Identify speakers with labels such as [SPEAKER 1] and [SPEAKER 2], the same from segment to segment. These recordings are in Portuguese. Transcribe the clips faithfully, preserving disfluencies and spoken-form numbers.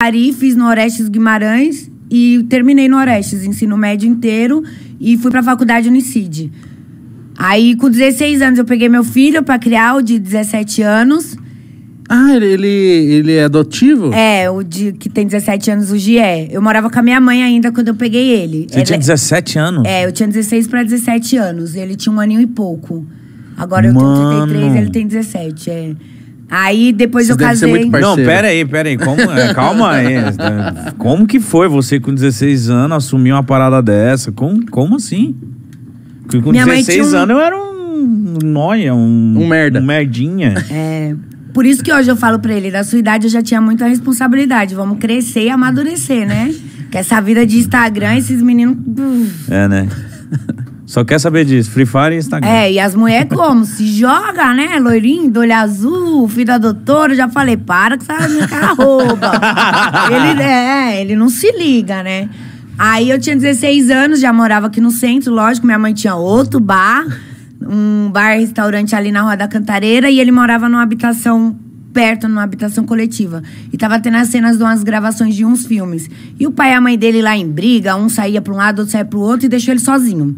[SPEAKER 1] Lari, fiz no Orestes Guimarães e terminei no Orestes, ensino médio inteiro, e fui pra faculdade Unicid. Aí, com dezesseis anos, eu peguei meu filho pra criar, o de dezessete anos.
[SPEAKER 2] Ah, ele, ele, ele é adotivo?
[SPEAKER 1] É, o de, que tem dezessete anos, o Gi é. Eu morava com a minha mãe ainda quando eu peguei ele.
[SPEAKER 3] Você ele, tinha dezessete anos?
[SPEAKER 1] É, eu tinha dezesseis pra dezessete anos. Ele tinha um aninho e pouco. Agora eu Mano. tenho trinta e três, ele tem dezessete, é. Aí, depois
[SPEAKER 2] Você
[SPEAKER 1] eu casei...
[SPEAKER 3] Não, pera aí, pera aí. Como, é, calma aí. Como que foi você, com dezesseis anos, assumir uma parada dessa? Como, como assim? Porque com minha dezesseis um... anos eu era um nóia, um...
[SPEAKER 2] Um merda.
[SPEAKER 3] Um merdinha.
[SPEAKER 1] É... Por isso que hoje eu falo pra ele, da sua idade eu já tinha muita responsabilidade. Vamos crescer e amadurecer, né? Que essa vida de Instagram, esses meninos...
[SPEAKER 3] É, né? Só quer saber disso, Free Fire e Instagram.
[SPEAKER 1] É, e as mulheres como? Se joga, né? Loirinho, do olho azul, filho da doutora. Eu já falei, para que essa minha cara rouba. ele, é, ele não se liga, né? Aí eu tinha dezesseis anos, já morava aqui no centro. Lógico, minha mãe tinha outro bar... Um bar-restaurante ali na Rua da Cantareira. E ele morava numa habitação perto, numa habitação coletiva. E tava tendo as cenas de umas gravações de uns filmes. E o pai e a mãe dele lá em briga. Um saía pra um lado, outro saía pro outro. E deixou ele sozinho.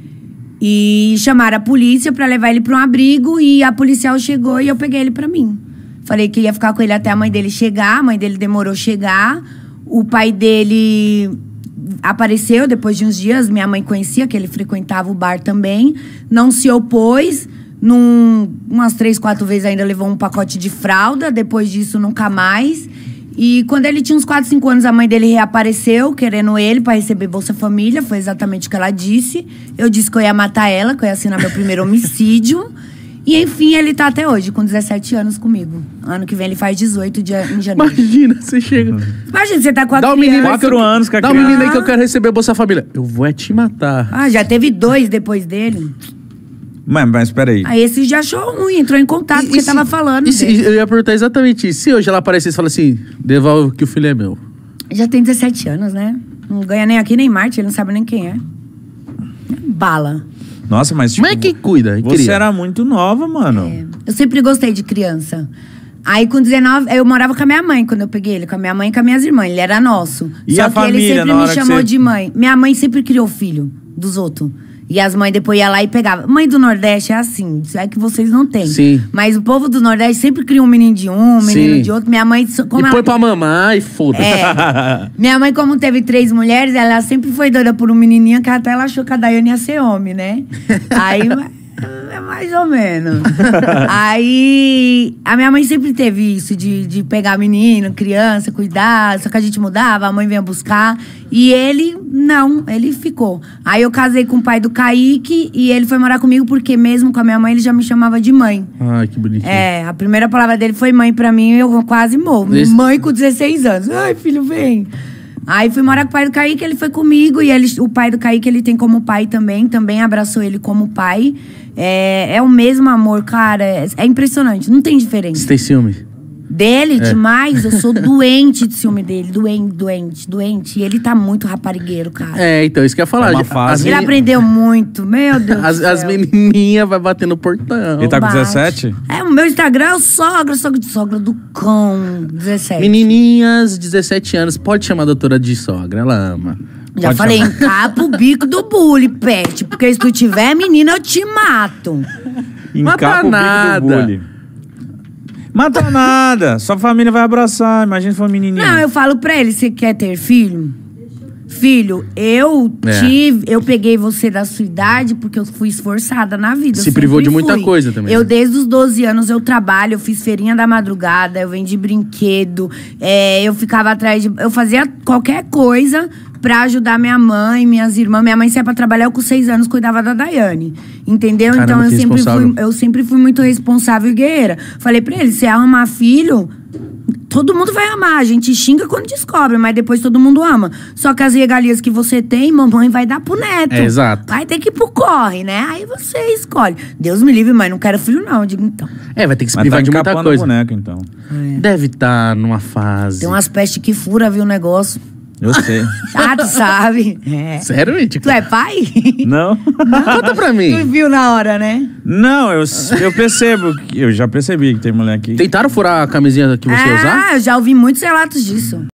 [SPEAKER 1] E chamaram a polícia pra levar ele pra um abrigo. E a policial chegou e eu peguei ele pra mim. Falei que ia ficar com ele até a mãe dele chegar. A mãe dele demorou chegar. O pai dele... apareceu depois de uns dias, minha mãe conhecia, que ele frequentava o bar também. Não se opôs. Num, umas três, quatro vezes ainda levou um pacote de fralda. Depois disso, nunca mais. E quando ele tinha uns quatro, cinco anos, a mãe dele reapareceu, querendo ele para receber Bolsa Família. Foi exatamente o que ela disse. Eu disse que eu ia matar ela, que eu ia assinar meu primeiro homicídio. E, enfim, ele tá até hoje, com dezessete anos comigo. Ano que vem ele faz dezoito de, em janeiro.
[SPEAKER 2] Imagina, você chega...
[SPEAKER 1] Imagina, você tá com a
[SPEAKER 2] Dá um
[SPEAKER 1] criança...
[SPEAKER 2] menino
[SPEAKER 3] Quatro anos com a
[SPEAKER 2] Dá um
[SPEAKER 3] criança.
[SPEAKER 2] menino aí que eu quero receber Bolsa Família. Eu vou é te matar.
[SPEAKER 1] Ah, já teve dois depois dele.
[SPEAKER 3] Mas, mas peraí.
[SPEAKER 1] Aí esse já achou ruim, entrou em contato,
[SPEAKER 2] E-
[SPEAKER 1] porque
[SPEAKER 2] e se-
[SPEAKER 1] tava falando
[SPEAKER 2] e se-
[SPEAKER 1] dele.
[SPEAKER 2] Eu ia perguntar exatamente isso. Se hoje ela aparecesse e fala assim, devolve que o filho é meu.
[SPEAKER 1] Já tem dezessete anos, né? Não ganha nem aqui, nem Marte, ele não sabe nem quem é. Bala.
[SPEAKER 3] Nossa, mas tipo...
[SPEAKER 2] Mas é quem cuida,
[SPEAKER 3] Você
[SPEAKER 2] cria.
[SPEAKER 3] era muito nova, mano.
[SPEAKER 1] É. Eu sempre gostei de criança. Aí, com dezenove, eu morava com a minha mãe quando eu peguei ele. Com a minha mãe e com as minhas irmãs. Ele era nosso.
[SPEAKER 3] E
[SPEAKER 1] Só
[SPEAKER 3] a
[SPEAKER 1] que
[SPEAKER 3] família,
[SPEAKER 1] ele sempre
[SPEAKER 3] na
[SPEAKER 1] me
[SPEAKER 3] hora que
[SPEAKER 1] chamou
[SPEAKER 3] você-
[SPEAKER 1] de mãe. Minha mãe sempre criou filho dos outros. E as mães depois iam lá e pegavam. Mãe do Nordeste é assim, isso é que vocês não têm.
[SPEAKER 2] Sim.
[SPEAKER 1] Mas o povo do Nordeste sempre cria um menino de um, um menino
[SPEAKER 2] Sim.
[SPEAKER 1] de outro. Minha mãe, como
[SPEAKER 2] E
[SPEAKER 1] ela...
[SPEAKER 2] põe pra mamar e foda-se.
[SPEAKER 1] É. Minha mãe, como teve três mulheres, ela sempre foi doida por um menininho, que até ela achou que a Daiane ia ser homem, né? Aí, é mais ou menos. Aí, a minha mãe sempre teve isso, de, de pegar menino, criança, cuidar. Só que a gente mudava, a mãe vinha buscar. E ele, não, ele ficou. Aí eu casei com o pai do Kaique e ele foi morar comigo porque mesmo com a minha mãe, ele já me chamava de mãe.
[SPEAKER 2] Ai, que bonitinho.
[SPEAKER 1] É, a primeira palavra dele foi mãe pra mim e eu quase morro.
[SPEAKER 2] Esse-
[SPEAKER 1] Mãe com dezesseis anos. Ai, filho, vem. Aí fui morar com o pai do Kaique, ele foi comigo. E ele, o pai do Kaique, ele tem como pai também. Também abraçou ele como pai. É, é o mesmo amor, cara. É, é impressionante, não tem diferença.
[SPEAKER 2] Você tem ciúme?
[SPEAKER 1] Dele, demais, eu sou doente de ciúme dele. Doente, doente, doente. E ele tá muito raparigueiro, cara.
[SPEAKER 2] É, então, isso que eu ia falar.
[SPEAKER 3] É uma
[SPEAKER 2] As
[SPEAKER 3] fase.
[SPEAKER 1] Ele
[SPEAKER 2] meni-
[SPEAKER 1] aprendeu muito, meu Deus
[SPEAKER 2] As,
[SPEAKER 1] do
[SPEAKER 2] as
[SPEAKER 1] céu.
[SPEAKER 2] menininhas vai bater no portão.
[SPEAKER 3] Ele tá com
[SPEAKER 1] Bate.
[SPEAKER 3] dezessete?
[SPEAKER 1] É, o meu Instagram é o sogra, sogra de sogra do cão, dezessete.
[SPEAKER 2] Menininhas, dezessete anos, pode chamar a doutora de sogra, ela ama.
[SPEAKER 1] Já
[SPEAKER 3] Pode
[SPEAKER 1] falei,
[SPEAKER 3] chamar.
[SPEAKER 1] encapa o bico do bully, pet. Porque se tu tiver menina, eu te mato.
[SPEAKER 3] Encapa o bico
[SPEAKER 2] nada.
[SPEAKER 3] do bully. Mata nada. Sua família vai abraçar. Imagina se for menininha.
[SPEAKER 1] Não, eu falo pra ele, você quer ter filho? Filho, eu
[SPEAKER 2] É.
[SPEAKER 1] tive, eu peguei você da sua idade porque eu fui esforçada na vida. eu
[SPEAKER 2] Se privou
[SPEAKER 1] sempre
[SPEAKER 2] de muita
[SPEAKER 1] fui.
[SPEAKER 2] coisa também,
[SPEAKER 1] Eu,
[SPEAKER 2] né?
[SPEAKER 1] desde os doze anos, eu trabalho, eu fiz feirinha da madrugada, eu vendi brinquedo, é, eu ficava atrás de... Eu fazia qualquer coisa pra ajudar minha mãe, minhas irmãs. Minha mãe saía pra trabalhar, eu com seis anos cuidava da Daiane. Entendeu?
[SPEAKER 2] Caramba,
[SPEAKER 1] então eu
[SPEAKER 2] que
[SPEAKER 1] sempre,
[SPEAKER 2] responsável.
[SPEAKER 1] fui, eu sempre fui muito responsável e guerreira. Falei pra ele, se arrumar filho... Todo mundo vai amar, a gente xinga quando descobre, mas depois todo mundo ama. Só que as regalias que você tem, mamãe vai dar pro neto.
[SPEAKER 2] É, exato.
[SPEAKER 1] Vai ter que ir pro corre, né? Aí você escolhe. Deus me livre, mãe, não quero filho não. Eu digo, então.
[SPEAKER 2] É, vai ter que se
[SPEAKER 3] Mas
[SPEAKER 2] privar
[SPEAKER 3] tá
[SPEAKER 2] de muita
[SPEAKER 3] encapando
[SPEAKER 2] coisa.
[SPEAKER 3] o boneco, então.
[SPEAKER 2] Deve estar numa fase.
[SPEAKER 1] Tem umas pestes que fura, viu, o negócio.
[SPEAKER 3] Eu sei.
[SPEAKER 1] Ah, tu sabe. É.
[SPEAKER 2] Sério, gente?
[SPEAKER 1] Tu é pai?
[SPEAKER 3] Não?
[SPEAKER 2] Conta pra
[SPEAKER 1] Tu
[SPEAKER 2] mim.
[SPEAKER 1] viu na hora, né?
[SPEAKER 3] Não, eu, eu percebo. que- Eu já percebi que tem mulher aqui.
[SPEAKER 2] Tentaram furar a camisinha que você ia usar?
[SPEAKER 1] Ah, eu já ouvi muitos relatos disso.